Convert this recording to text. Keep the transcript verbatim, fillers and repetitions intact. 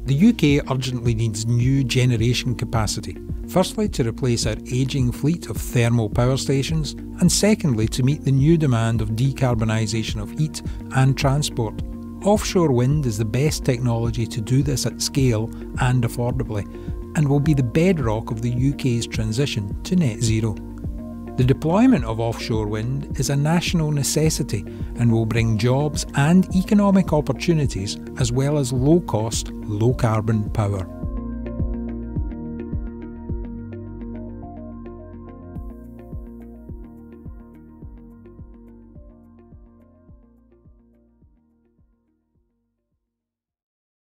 The U K urgently needs new generation capacity, firstly to replace our ageing fleet of thermal power stations, and secondly to meet the new demand of decarbonisation of heat and transport. Offshore wind is the best technology to do this at scale and affordably, and will be the bedrock of the U K's transition to net zero. The deployment of offshore wind is a national necessity and will bring jobs and economic opportunities as well as low-cost, low-carbon power.